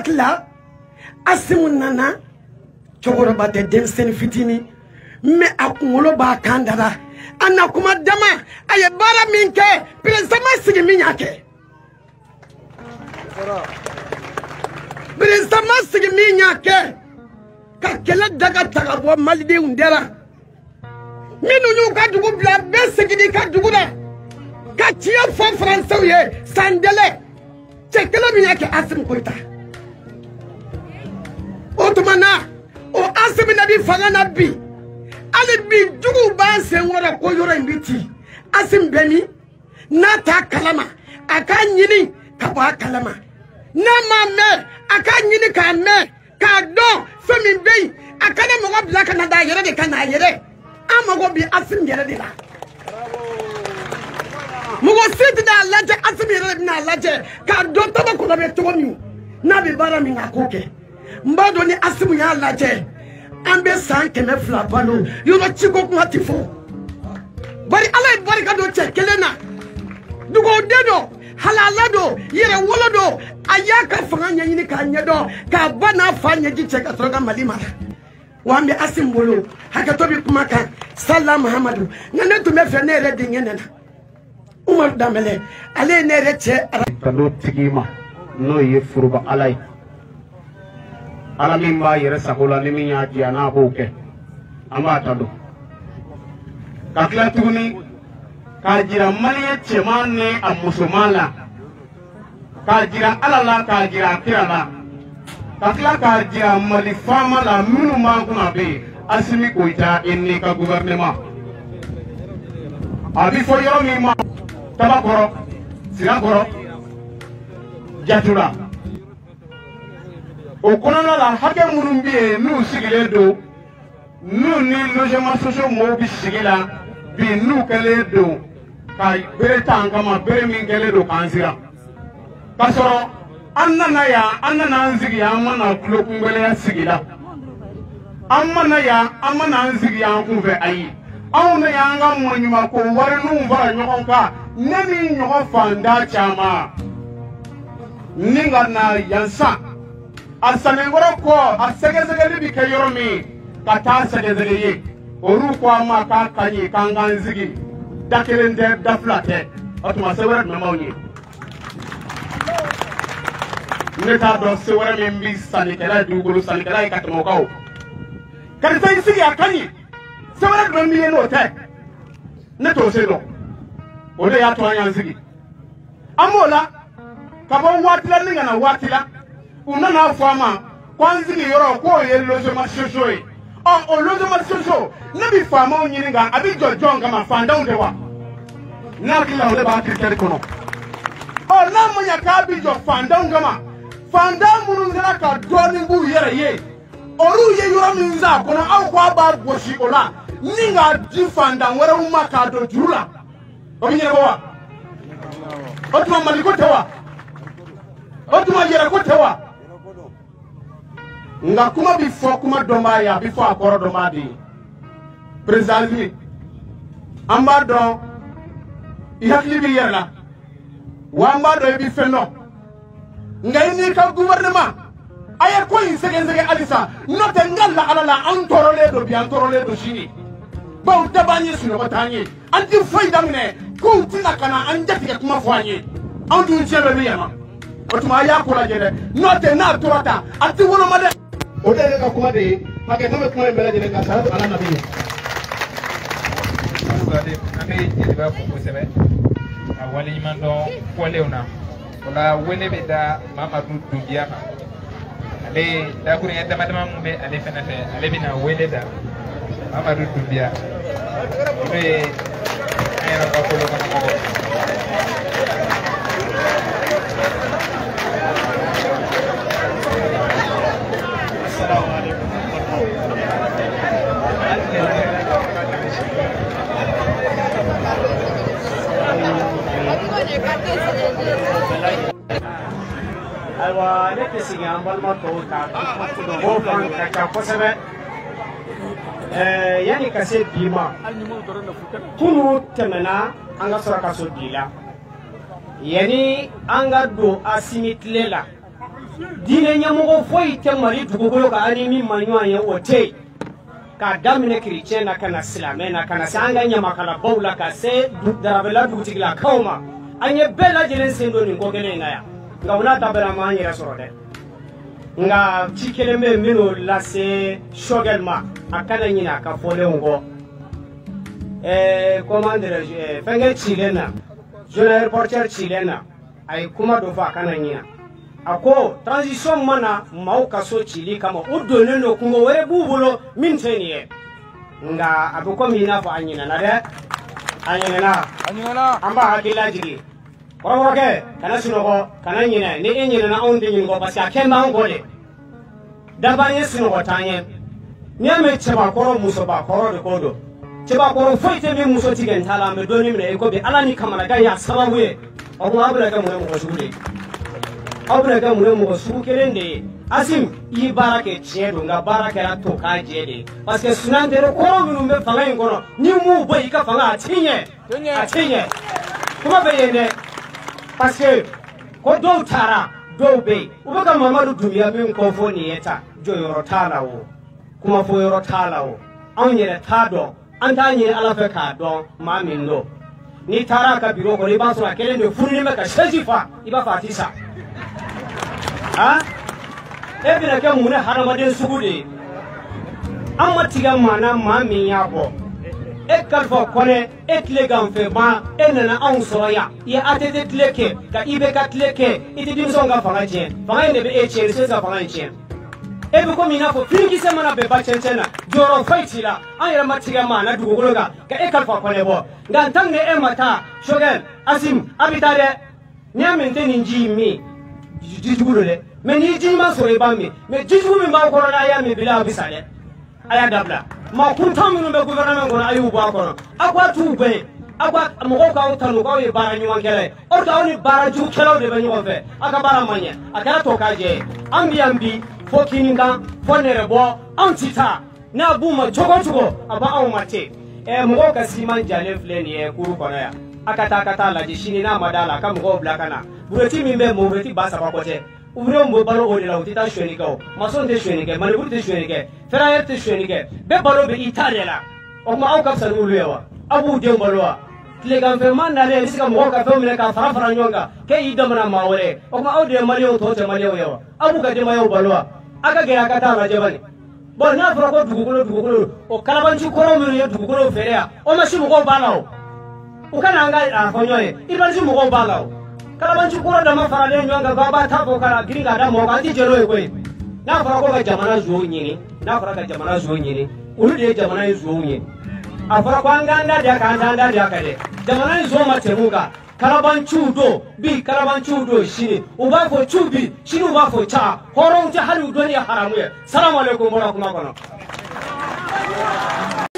hakila Asimu nana chokoroba de densen fitini me akungolo ba kandara anakuma dama aye bara minke president sigi minyake president sigi minyake ka kele daga daga bo malide undera minu yu ka dugu bla be sigi di ka dugu da ka tiya fo français ye sandele chekele minyake Asimu koita Otumana o Asimu nabi fangana bi ale bi dugu ba sen wora ko yoro mbiti Asimu bemi nata kalama aka nyini ka ba kalama na mame aka nyini ka me ka do femi bei aka na mo bla kana da yere de kana yere amago bi Asimu yere de la mo go sit da laje Asimu yere na laje ka do to ba ko na be to mi na bi bara mi ngakoke mbado ni Asimu ya laje ambe san keme flapano yoro chiko kuma tifo bari ala bari ka do chekelena dugo dedo halalado yere wolodo ayaka fanga nyini ka nyedo ka bana fanya ji cheka soroga malima wambe Asimu bolo haka tobi kuma ka sallam muhammadu ngane tume fe ne redi ngene na umar damele ale ne reche tando tigima no ye furuba alai ala min b'a yɛrɛ sago la ni min y'a diya n'a b'o kɛ an b'a ta dɔn ka tila tuguni k'a jira maliyɛn cɛman ni a musoman la k'a jira ala la k'a jira a kira la ka tila k'a jira mali faama la minnu b'an kunna bɛ yen Asimi Goyita i n'i ka gouvernement a bɛ fɔ yɔrɔ min ma Tabakɔrɔ Sirakɔrɔ Jatula o kɔnɔna la hakɛ minnu bɛ yen n'u sigilen don n'u ni logement sociaux mɔgɔw bɛ sigi la bi n'u kɛlen don ka bere ta an kama bere min kɛlen don k'an siran k'a sɔrɔ an nana yan an nana an sigi yan an mana tulo kunbɛlɛya sigi la an mana yan an mana an sigi yan an kun fɛ ayi anw de y'an ka mɔɲumanko warininw fara ɲɔgɔn kan ne ni ɲɔgɔn fanda caman ni ka na yan san a sanenkɔrɔ kɔ a sɛgɛsɛgɛli bi kɛ yɔrɔ min ka taa sɛgɛsɛgɛ ye olu ko an ma k'a ka ɲi k'an k'an sigi da kelen tɛ da fila tɛ o tuma se wɛrɛ jumɛn b'aw ɲɛ ne t'a dɔn se wɛrɛ min bi sannikɛla ye dugukolo sannikɛla ye ka tɛmɛ o kan o karisa i sigi a ka ɲi se wɛrɛ jumɛn b'i ye n'o tɛ ne t'o se dɔn o de y'a to an y'an sigi an b'o la ka bɔ waati la ni ka na waati la u nana fɔ an ma ko an sigi yɔrɔ k'o ye logement sociaux ye o logement sociaux ne bi faamaw ɲininka a bi jɔ jɔn kama fantanw tɛ wa ne hakili la o de b'a critère kɔnɔ n'a ma ɲɛ k'a bi jɔ fantanw kama fantan minnu sera ka dɔɔnin b'u yɛrɛ ye olu ye yɔrɔ min s'a kɔnɔ aw ko a b'a gosi o la ni k'a di fantan wɛrɛw ma k'a don juru la o bɛ ɲɛnabɔ wa o tuma Mali ko tɛ wa o tuma yɛrɛ ko tɛ wa nka kuma bi fɔ kuma dɔn b'a ye a bi fɔ a kɔrɔ dɔn b'a de ye président Asimi an b'a dɔn i hakili b'i yɛrɛ la wa an b'a dɔn i b'i fɛn dɔn nka i n'i ka gouvernement a ye ko in sɛgɛsɛgɛ halisa n'o tɛ n ka lahala la an tɔɔrɔlen don bi an tɔɔrɔlen don sini bawo da b'an ye sunɔgɔ t'an ye an ti foyi daminɛ kow tɛna ka na an jatigɛ kuma fɔ an ye anw dun tiɲɛ bɛ min yɛlɛma o tuma a y'a ko lajɛ dɛ n'o tɛ n'a tora tan a ti woloma dɛ. o de ye ne ka kuma de ye hakɛto bɛ kuma in bɛɛ lajɛlen ka sara ala nabi ye. an bɛ jeliba fo kosɛbɛ ka waleɲuman dɔn fɔlenw na o la wele bɛ da Mamadu Dunbiya kan ale dakuruɲɛ dama dama min bɛ ale fɛnɛ fɛ ale bɛna wele da Mamadu Dunbiya n'o ye an yɛrɛ ka fɔlɔ kɔnɔ mɔgɔ. Aiwa ne tɛ sigi an balima tɔw ta o fan ka ca kosɛbɛ yanni ka se bi ma kunu tɛmɛna an ka sɔrɔ ka so bi la yanni an ka don Asimi tile la dine nyamugo foi te mari dugugolo ka ani mi manwa ye ote ka damine chrétien na kana islamena kana sanga nyama kala bawla ka se darabela dugutigla kauma anye bela jelen sendo ni ngogele ngaya nga una tabera ma nyira sorode nga chikele me mino lase shogelma akana nyina ka fole ngo commander fenge chilena jeune reporter chilena ay kuma do fa kana nyina ako transition mana mau kaso chili kama udone no kungo were bubulo minteniye nga abuko mina fa anyina na de anyina amba hakila jigi Koroke kana sinogo kana nyina ni enyina na onde nyingo basi akema ngole dabanye sinogo tanye nyame cheba koro muso ba koro de kodo cheba koro foite me muso tigen tala me doni me ko be alani kamana ga ya sababu ye obu abula ga mo ko shude abula ga mo su kelende asim i barake chiedo nga barake ra to ka jede parce que sunande ro koro minu me fanga ngono ni mu bo ika fanga atinye kuma be yende parce que ko do tara do be ubaga mamadu dumiya min ko foni yeta jo yoro tala wo kuma fo yoro tala wo anyere tado anta nyere ala fe ka do mamin do ni tara ka biro ko liba so akele de furni me ka shajifa iba fatisa ha ebina ke mune haramaden sugude amma tiga mana mamin ya ko e kalfo kone etle gamfe ba enana an soya ya atete tleke ka ibe ka tleke iti dimso nga fanga je fanga ne be e chere se za fanga je e be ko mina fo fingi se mana be ba chencena joro faitila ayra matiga mana dugugolo ga ka e kalfo kone bo nga tangne e mata shogel asim abitare nyamente ninji mi jijugulole me ni jima so e ba mi me jijugu mi ba ko na ya mi bila bisale aya dabla ma kunta minu be gouvernement kono ayu ba kono akwa tube akwa mo ko tanu ko e bara nyuwan kele o ta oni bara ju kelo de be nyuwan fe aka bara manya aka to kaje ambi fo kininga fo nere bo antita na buma chogo aba aw mate mo ko kasiman jale fleni e kuru kono ya akata la jishini na madala ka mo ko blakana bureti mimbe mo bureti basa ba kote Ouvre mo balo o de la utita shweniko mason de shwenike manibur de shwenike ferrayer de shwenike be balo be italiala o ma au kapsa uluwa abu de balwa tlegan fe man na le sika mo ka fe mine ka fara nyonga ke idamana mawore o ma au de malio to te malio yo abu ka de mayo balwa aka ge aka ta la jebani bo na fara ko dugugolo o kalabanchi koro mi yo dugugolo ferea o ma shi mo ko balao o kana anga a fonyoye ibanchi mo ko balao kalabanchi kura da mafara nyonga baba tapo kala giringa da mo ka ti jelo e kwe na fara ko ga jamana zo nyini na fara ga jamana zo nyini ulu de jamana zo nyini afara ko nganda da ka ndanda da ka de jamana zo ma temuga kalabanchi do bi kalabanchi do shini uba fo chubi shini uba fo cha horon ta halu doni haramu ya salamu alaikum wa rahmatullahi